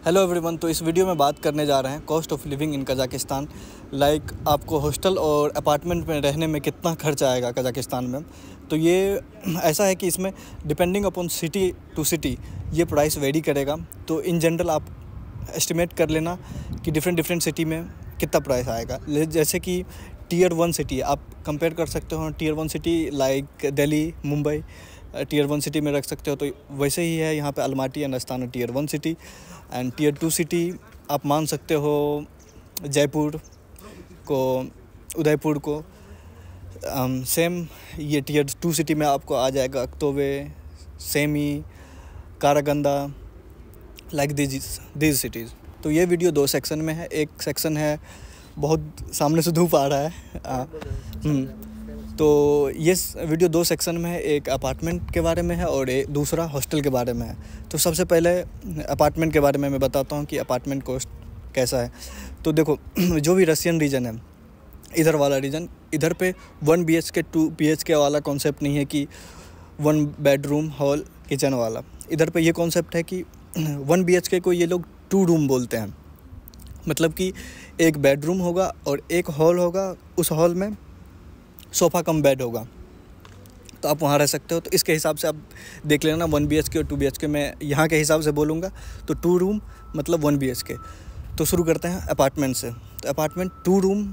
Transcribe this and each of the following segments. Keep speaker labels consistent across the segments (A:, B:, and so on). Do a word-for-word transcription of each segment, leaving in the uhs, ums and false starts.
A: Hello everyone. तो इस video में बात करने जा रहे हैं cost of living in Kazakhstan. Like आपको हॉस्टल और अपार्टमेंट में रहने में कितना खर्च आएगा कजाकिस्तान में। तो ये ऐसा है कि इसमें depending upon city to city ये प्राइस वेरी करेगा। तो इन जनरल आप एस्टिमेट कर लेना कि डिफरेंट डिफरेंट सिटी में कितना प्राइस आएगा। जैसे कि टीयर वन सिटी आप कंपेयर कर सकते हो, tier one city like Delhi, Mumbai tier one city में रख सकते हो। तो वैसे ही है यहाँ पे Almaty and Astana tier one city. And tier two city आप मान सकते हो जयपुर को, उदयपुर को। सेम um, ये टीयर टू सिटी में आपको आ जाएगा Aktobe, Semey, Karaganda, like this this cities. तो ये वीडियो दो सेक्शन में है। एक सेक्शन है बहुत सामने से धूप आ रहा है आ, तो ये वीडियो दो सेक्शन में है। एक अपार्टमेंट के बारे में है और एक दूसरा हॉस्टल के बारे में है। तो सबसे पहले अपार्टमेंट के बारे में मैं बताता हूँ कि अपार्टमेंट कॉस्ट कैसा है। तो देखो जो भी रशियन रीजन है, इधर वाला रीजन, इधर पे one B H K two B H K वाला कॉन्सेप्ट नहीं है कि वन बेडरूम हॉल किचन वाला। इधर पे ये कॉन्सेप्ट है कि वन बी एच के को ये लोग टू रूम बोलते हैं। मतलब कि एक बेडरूम होगा और एक हॉल होगा, उस हॉल में सोफ़ा कम बेड होगा, तो आप वहाँ रह सकते हो। तो इसके हिसाब से आप देख लेना वन बी एच के और टू बी एच के। मैं यहाँ के हिसाब से बोलूँगा तो टू रूम मतलब वन बी एच के। तो शुरू करते हैं अपार्टमेंट से। तो apartment two room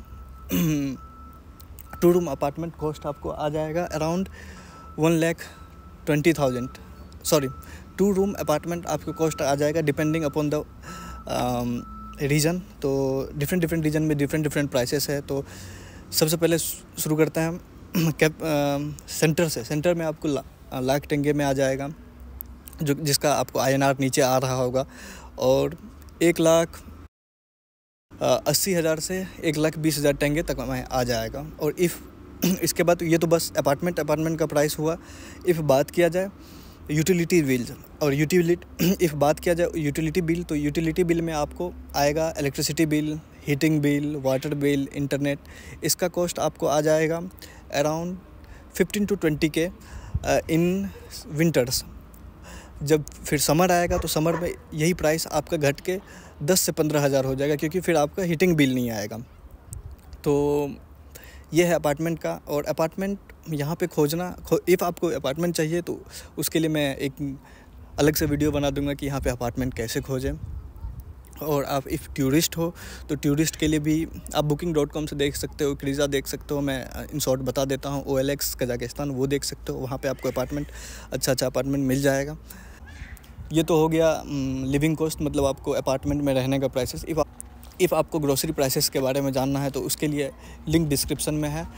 A: two room apartment cost आपको आ जाएगा around one lakh twenty thousand sorry two room apartment आपको कॉस्ट आ जाएगा डिपेंडिंग अपॉन द रीजन। तो डिफरेंट डिफरेंट रीजन में डिफरेंट डिफरेंट प्राइसेस है। तो सबसे पहले शुरू करते हैं कैप सेंटर से। सेंटर में आपको ला, लाख टेंगे में आ जाएगा, जो जिसका आपको आई एन आर नीचे आ रहा होगा, और एक लाख अस्सी हज़ार से एक लाख बीस हज़ार टेंगे तक में आ जाएगा। और इफ़ इसके बाद ये तो बस अपार्टमेंट अपार्टमेंट का प्राइस हुआ। इफ़ बात किया जाए यूटिलिटी बिल्स और यूटिलिटी इफ़ बात किया जाए यूटिलिटी बिल, तो यूटिलिटी बिल में आपको आएगा electricity bill, heating bill, water bill, internet. इसका कॉस्ट आपको आ जाएगा अराउंड फिफ्टीन टू ट्वेंटी के इन विंटर्स। जब फिर समर आएगा तो समर में यही प्राइस आपका घट के दस से पंद्रह हज़ार हो जाएगा, क्योंकि फिर आपका हीटिंग बिल नहीं आएगा। तो ये है अपार्टमेंट का। और अपार्टमेंट यहाँ पे खोजना खो, इफ़ आपको अपार्टमेंट चाहिए तो उसके लिए मैं एक अलग से वीडियो बना दूंगा कि यहाँ पे अपार्टमेंट कैसे खोजें। और आप इफ़ टूरिस्ट हो तो टूरिस्ट के लिए भी आप बुकिंग डॉट कॉम से देख सकते हो, क्रीज़ा देख सकते हो, मैं इन शॉर्ट बता देता हूँ, ओ एल एक्स कजाकिस्तान वो देख सकते हो। वहाँ पे आपको अपार्टमेंट अच्छा अच्छा अपार्टमेंट मिल जाएगा। ये तो हो गया लिविंग कॉस्ट, मतलब आपको अपार्टमेंट में रहने का प्राइसेस। इफ़ इफ़ आपको ग्रोसरी प्राइसेस के बारे में जानना है तो उसके लिए लिंक डिस्क्रिप्शन में है।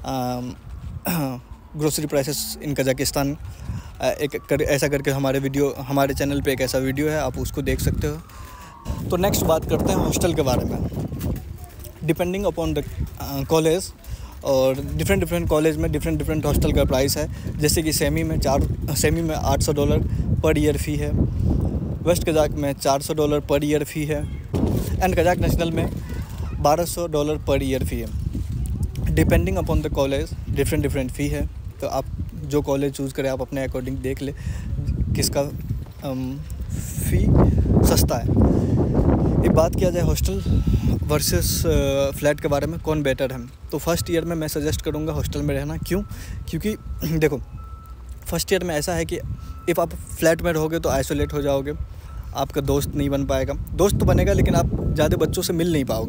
A: ग्रोसरी प्राइसेस इन कजाकिस्तान एक कर ऐसा करके हमारे वीडियो हमारे चैनल पे एक ऐसा वीडियो है, आप उसको देख सकते हो। तो नेक्स्ट बात करते हैं हॉस्टल के बारे में। डिपेंडिंग अपॉन द कॉलेज और डिफरेंट डिफरेंट कॉलेज में डिफरेंट डिफरेंट हॉस्टल का प्राइस है। जैसे कि सेमी में चार सेमी में आठ सौ डॉलर पर ईयर फ़ी है, वेस्ट कजाक में चार सौ डॉलर पर ईयर फ़ी है, एंड कजाक नेशनल में बारह सौ डॉलर पर ईयर फ़ी है। Depending upon the college different different fee है। तो आप जो कॉलेज चूज़ करें आप अपने अकॉर्डिंग देख ले किसका फ़ी सस्ता है। एक बात किया जाए हॉस्टल वर्सेस फ्लैट के बारे में कौन बेटर है, तो फर्स्ट ईयर में मैं सजेस्ट करूँगा हॉस्टल में रहना। क्यों? क्योंकि देखो फर्स्ट ईयर में ऐसा है कि इफ़ आप फ्लैट में रहोगे तो आइसोलेट हो जाओगे, आपका दोस्त नहीं बन पाएगा। दोस्त तो बनेगा लेकिन आप ज़्यादा बच्चों से मिल नहीं पाओगे।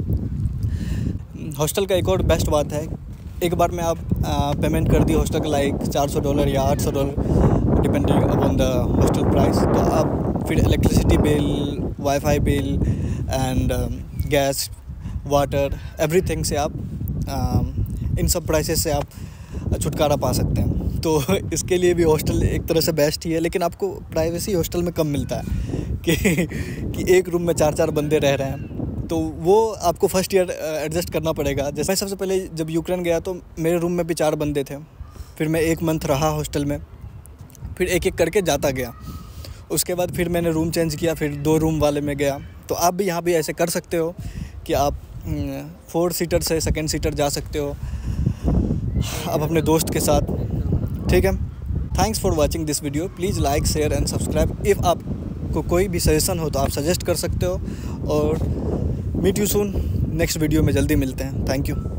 A: हॉस्टल का एक और बेस्ट बात है, एक बार में आप आ, पेमेंट कर दी हॉस्टल का लाइक चार सौ डॉलर या आठ सौ dollar depending upon the hostel price. तो आप फिर electricity bill, WiFi bill and gas, water, everything से आप आ, इन सब प्राइसेस से आप छुटकारा पा सकते हैं। तो इसके लिए भी हॉस्टल एक तरह से बेस्ट ही है, लेकिन आपको प्राइवेसी हॉस्टल में कम मिलता है कि कि एक रूम में चार चार बंदे रह रहे हैं। तो वो आपको फर्स्ट ईयर एडजस्ट करना पड़ेगा। जैसे मैं सबसे पहले जब यूक्रेन गया तो मेरे रूम में भी चार बंदे थे। फिर मैं एक मंथ रहा हॉस्टल में, फिर एक एक करके जाता गया। उसके बाद फिर मैंने रूम चेंज किया, फिर दो रूम वाले में गया। तो आप भी यहाँ भी ऐसे कर सकते हो कि आप फोर सीटर से सेकेंड सीटर जा सकते हो आप अपने दोस्त के साथ। ठीक है, thanks for watching this video. Please like, share and subscribe. If आप आपको कोई भी सजेशन हो तो आप सजेस्ट कर सकते हो। और meet you soon, next video में जल्दी मिलते हैं। Thank you.